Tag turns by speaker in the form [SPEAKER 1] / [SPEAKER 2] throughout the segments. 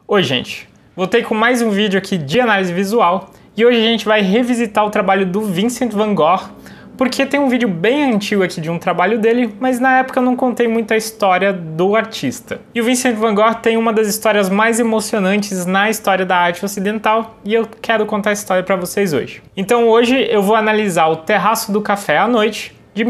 [SPEAKER 1] Oi gente, voltei com mais um vídeo aqui de análise visual e hoje a gente vai revisitar o trabalho do Vincent van Gogh, porque tem um vídeo bem antigo aqui de um trabalho dele, mas na época eu não contei muito a história do artista. E o Vincent van Gogh tem uma das histórias mais emocionantes na história da arte ocidental e eu quero contar a história para vocês hoje. Então hoje eu vou analisar o Terraço do Café à Noite, de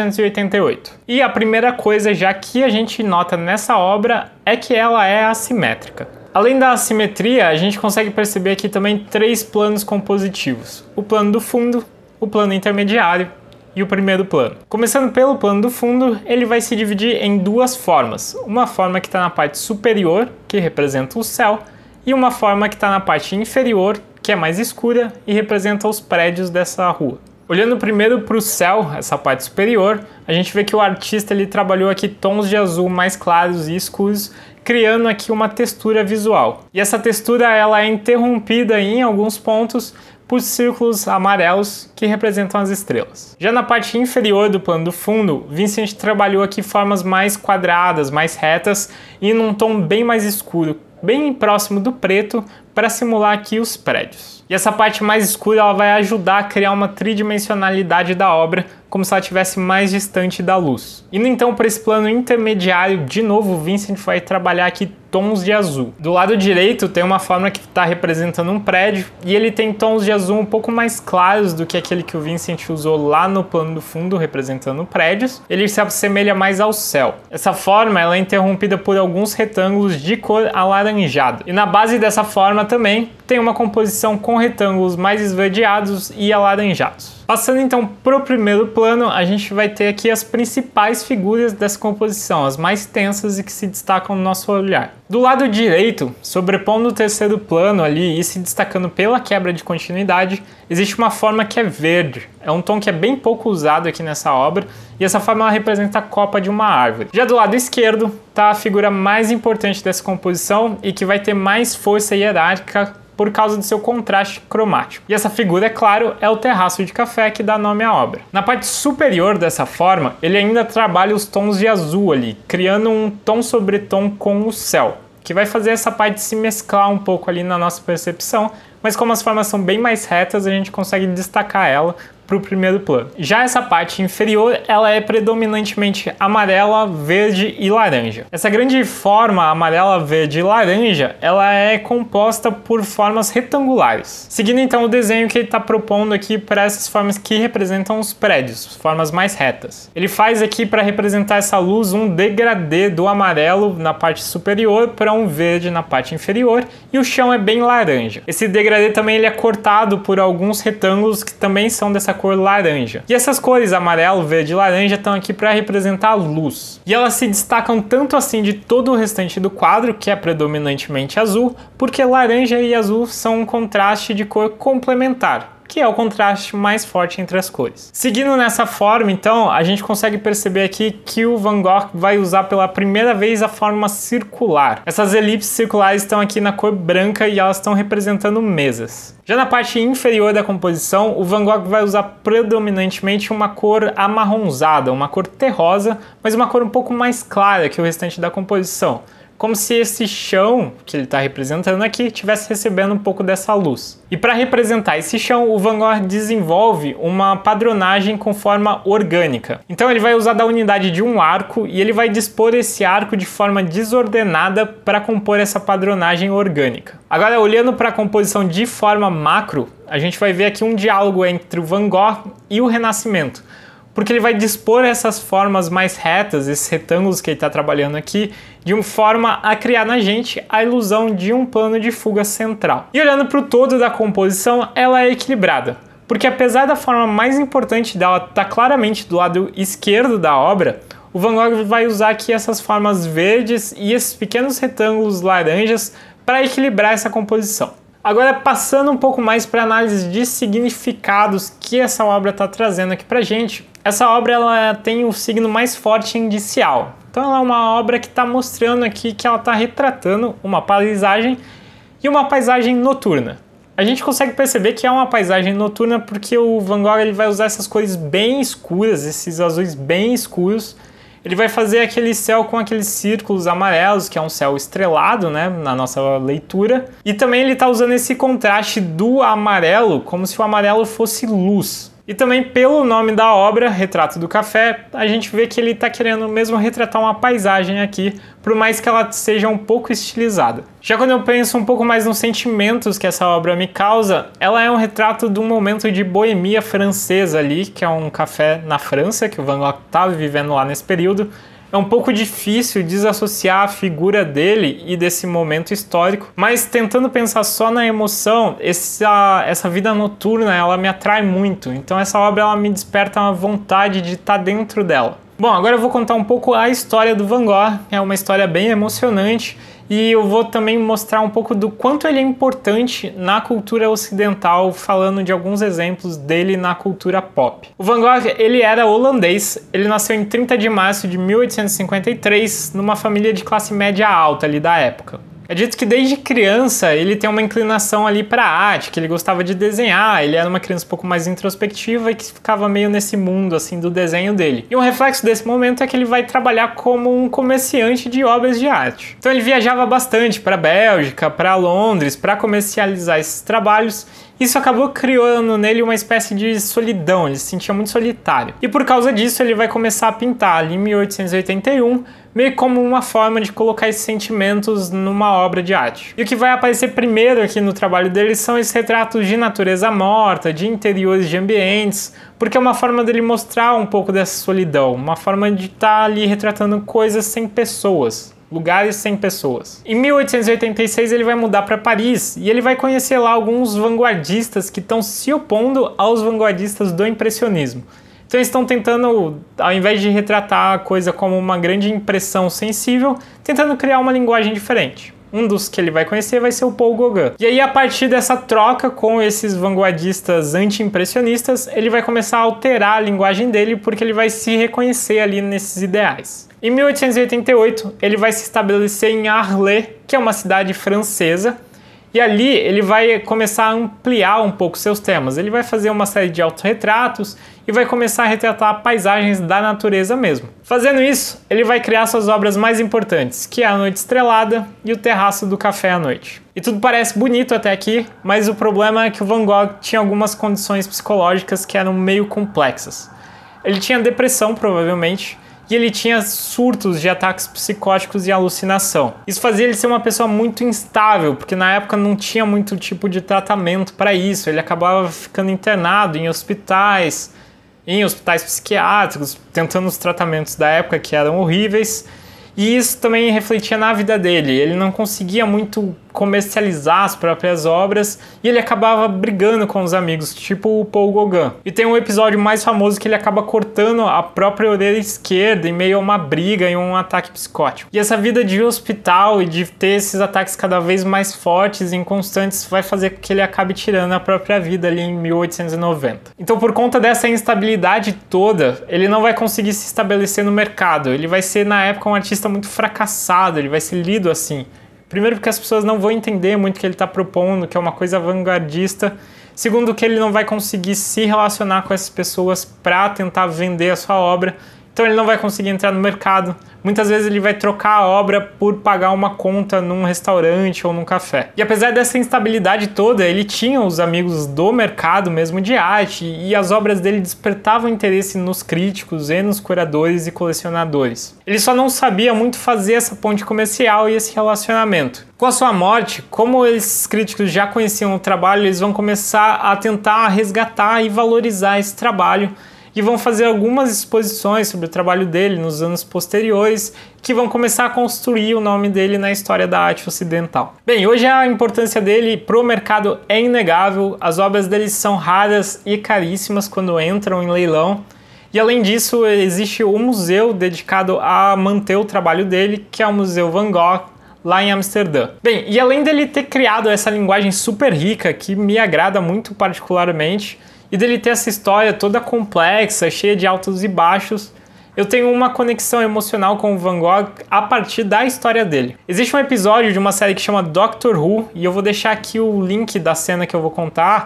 [SPEAKER 1] 1888. E a primeira coisa já que a gente nota nessa obra é que ela é assimétrica. Além da assimetria, a gente consegue perceber aqui também três planos compositivos: o plano do fundo, o plano intermediário e o primeiro plano. Começando pelo plano do fundo, ele vai se dividir em duas formas. Uma forma que está na parte superior, que representa o céu, e uma forma que está na parte inferior, que é mais escura e representa os prédios dessa rua. Olhando primeiro para o céu, essa parte superior, a gente vê que o artista ele trabalhou aqui tons de azul mais claros e escuros, criando aqui uma textura visual. E essa textura ela é interrompida em alguns pontos por círculos amarelos que representam as estrelas. Já na parte inferior do plano do fundo, Vincent trabalhou aqui formas mais quadradas, mais retas e num tom bem mais escuro, bem próximo do preto, para simular aqui os prédios. E essa parte mais escura ela vai ajudar a criar uma tridimensionalidade da obra, como se ela estivesse mais distante da luz. Indo então para esse plano intermediário, de novo o Vincent vai trabalhar aqui tons de azul. Do lado direito tem uma forma que está representando um prédio e ele tem tons de azul um pouco mais claros do que aquele que o Vincent usou lá no plano do fundo representando prédios. Ele se assemelha mais ao céu. Essa forma ela é interrompida por alguns retângulos de cor alaranjada. E na base dessa forma também tem uma composição com retângulos mais esverdeados e alaranjados. Passando então para o primeiro plano, a gente vai ter aqui as principais figuras dessa composição, as mais tensas e que se destacam no nosso olhar. Do lado direito, sobrepondo o terceiro plano ali e se destacando pela quebra de continuidade, existe uma forma que é verde. É um tom que é bem pouco usado aqui nessa obra e essa forma ela representa a copa de uma árvore. Já do lado esquerdo está a figura mais importante dessa composição e que vai ter mais força hierárquica por causa do seu contraste cromático. E essa figura, é claro, é o terraço de café que dá nome à obra. Na parte superior dessa forma, ele ainda trabalha os tons de azul ali, criando um tom sobre tom com o céu, que vai fazer essa parte se mesclar um pouco ali na nossa percepção, mas como as formas são bem mais retas, a gente consegue destacar ela para o primeiro plano. Já essa parte inferior, ela é predominantemente amarela, verde e laranja. Essa grande forma amarela, verde e laranja, ela é composta por formas retangulares. Seguindo então o desenho que ele está propondo aqui para essas formas que representam os prédios, formas mais retas. Ele faz aqui para representar essa luz um degradê do amarelo na parte superior para um verde na parte inferior e o chão é bem laranja. Esse degradê também ele é cortado por alguns retângulos que também são dessa cor laranja. E essas cores amarelo, verde e laranja estão aqui para representar a luz. E elas se destacam tanto assim de todo o restante do quadro, que é predominantemente azul, porque laranja e azul são um contraste de cor complementar, que é o contraste mais forte entre as cores. Seguindo nessa forma, então, a gente consegue perceber aqui que o Van Gogh vai usar pela primeira vez a forma circular. Essas elipses circulares estão aqui na cor branca e elas estão representando mesas. Já na parte inferior da composição, o Van Gogh vai usar predominantemente uma cor amarronzada, uma cor terrosa, mas uma cor um pouco mais clara que o restante da composição, como se esse chão que ele está representando aqui estivesse recebendo um pouco dessa luz. E para representar esse chão, o Van Gogh desenvolve uma padronagem com forma orgânica. Então ele vai usar da unidade de um arco e ele vai dispor esse arco de forma desordenada para compor essa padronagem orgânica. Agora, olhando para a composição de forma macro, a gente vai ver aqui um diálogo entre o Van Gogh e o Renascimento, porque ele vai dispor essas formas mais retas, esses retângulos que ele está trabalhando aqui, de uma forma a criar na gente a ilusão de um plano de fuga central. E olhando para o todo da composição, ela é equilibrada, porque apesar da forma mais importante dela estar claramente do lado esquerdo da obra, o Van Gogh vai usar aqui essas formas verdes e esses pequenos retângulos laranjas para equilibrar essa composição. Agora, passando um pouco mais para a análise de significados que essa obra está trazendo aqui para a gente, essa obra ela tem o signo mais forte indicial. Então ela é uma obra que está mostrando aqui que ela está retratando uma paisagem e uma paisagem noturna. A gente consegue perceber que é uma paisagem noturna porque o Van Gogh ele vai usar essas cores bem escuras, esses azuis bem escuros. Ele vai fazer aquele céu com aqueles círculos amarelos, que é um céu estrelado, né, na nossa leitura. E também ele está usando esse contraste do amarelo, como se o amarelo fosse luz. E também pelo nome da obra, Retrato do Café, a gente vê que ele está querendo mesmo retratar uma paisagem aqui, por mais que ela seja um pouco estilizada. Já quando eu penso um pouco mais nos sentimentos que essa obra me causa, ela é um retrato de um momento de boemia francesa ali, que é um café na França, que o Van Gogh estava vivendo lá nesse período. É um pouco difícil desassociar a figura dele e desse momento histórico, mas tentando pensar só na emoção, essa vida noturna, ela me atrai muito. Então essa obra ela me desperta uma vontade de estar dentro dela. Bom, agora eu vou contar um pouco a história do Van Gogh, é uma história bem emocionante, e eu vou também mostrar um pouco do quanto ele é importante na cultura ocidental, falando de alguns exemplos dele na cultura pop. O Van Gogh, ele era holandês, ele nasceu em 30 de março de 1853, numa família de classe média alta ali da época. É dito que desde criança ele tem uma inclinação ali para a arte, que ele gostava de desenhar, ele era uma criança um pouco mais introspectiva e que ficava meio nesse mundo assim do desenho dele. E um reflexo desse momento é que ele vai trabalhar como um comerciante de obras de arte. Então ele viajava bastante para a Bélgica, para Londres, para comercializar esses trabalhos. Isso acabou criando nele uma espécie de solidão, ele se sentia muito solitário. E por causa disso ele vai começar a pintar ali em 1881, meio como uma forma de colocar esses sentimentos numa obra de arte. E o que vai aparecer primeiro aqui no trabalho dele são esses retratos de natureza morta, de interiores de ambientes, porque é uma forma dele mostrar um pouco dessa solidão, uma forma de estar ali retratando coisas sem pessoas. Lugares sem pessoas. Em 1886 ele vai mudar para Paris e ele vai conhecer lá alguns vanguardistas que estão se opondo aos vanguardistas do impressionismo. Então eles estão tentando, ao invés de retratar a coisa como uma grande impressão sensível, tentando criar uma linguagem diferente. Um dos que ele vai conhecer vai ser o Paul Gauguin. E aí, a partir dessa troca com esses vanguardistas anti-impressionistas, ele vai começar a alterar a linguagem dele porque ele vai se reconhecer ali nesses ideais. Em 1888, ele vai se estabelecer em Arles, que é uma cidade francesa, e ali ele vai começar a ampliar um pouco seus temas. Ele vai fazer uma série de autorretratos e vai começar a retratar paisagens da natureza mesmo. Fazendo isso, ele vai criar suas obras mais importantes, que é A Noite Estrelada e O Terraço do Café à Noite. E tudo parece bonito até aqui, mas o problema é que o Van Gogh tinha algumas condições psicológicas que eram meio complexas. Ele tinha depressão, provavelmente, e ele tinha surtos de ataques psicóticos e alucinação. Isso fazia ele ser uma pessoa muito instável, porque na época não tinha muito tipo de tratamento para isso. Ele acabava ficando internado em hospitais psiquiátricos, tentando os tratamentos da época que eram horríveis. E isso também refletia na vida dele. Ele não conseguia muito comercializar as próprias obras e ele acabava brigando com os amigos, tipo o Paul Gauguin. E tem um episódio mais famoso que ele acaba cortando a própria orelha esquerda em meio a uma briga e um ataque psicótico. E essa vida de hospital e de ter esses ataques cada vez mais fortes e inconstantes vai fazer com que ele acabe tirando a própria vida ali em 1890. Então, por conta dessa instabilidade toda, ele não vai conseguir se estabelecer no mercado. Ele vai ser, na época, um artista muito fracassado, ele vai ser lido assim. Primeiro porque as pessoas não vão entender muito o que ele está propondo, que é uma coisa vanguardista. Segundo que ele não vai conseguir se relacionar com essas pessoas para tentar vender a sua obra. Então ele não vai conseguir entrar no mercado. Muitas vezes ele vai trocar a obra por pagar uma conta num restaurante ou num café. E apesar dessa instabilidade toda, ele tinha os amigos do mercado mesmo de arte e as obras dele despertavam interesse nos críticos e nos curadores e colecionadores. Ele só não sabia muito fazer essa ponte comercial e esse relacionamento. Com a sua morte, como esses críticos já conheciam o trabalho, eles vão começar a tentar resgatar e valorizar esse trabalho e vão fazer algumas exposições sobre o trabalho dele nos anos posteriores, que vão começar a construir o nome dele na história da arte ocidental. Bem, hoje a importância dele para o mercado é inegável, as obras dele são raras e caríssimas quando entram em leilão, e além disso existe um museu dedicado a manter o trabalho dele, que é o Museu Van Gogh, lá em Amsterdã. Bem, e além dele ter criado essa linguagem super rica, que me agrada muito particularmente, e dele ter essa história toda complexa, cheia de altos e baixos, eu tenho uma conexão emocional com o Van Gogh a partir da história dele. Existe um episódio de uma série que chama Doctor Who, e eu vou deixar aqui o link da cena que eu vou contar,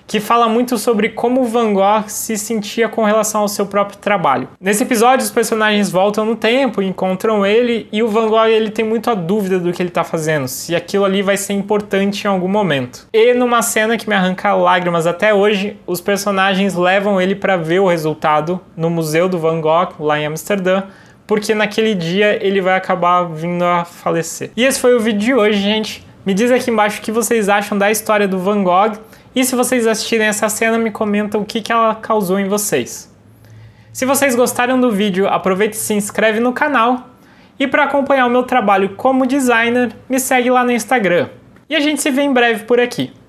[SPEAKER 1] que fala muito sobre como Van Gogh se sentia com relação ao seu próprio trabalho. Nesse episódio, os personagens voltam no tempo, encontram ele, e o Van Gogh ele tem muito a dúvida do que ele está fazendo, se aquilo ali vai ser importante em algum momento. E numa cena que me arranca lágrimas até hoje, os personagens levam ele para ver o resultado no Museu do Van Gogh, lá em Amsterdã, porque naquele dia ele vai acabar vindo a falecer. E esse foi o vídeo de hoje, gente. Me diz aqui embaixo o que vocês acham da história do Van Gogh, e se vocês assistirem essa cena, me comentam o que ela causou em vocês. Se vocês gostaram do vídeo, aproveite e se inscreve no canal. E para acompanhar o meu trabalho como designer, me segue lá no Instagram. E a gente se vê em breve por aqui.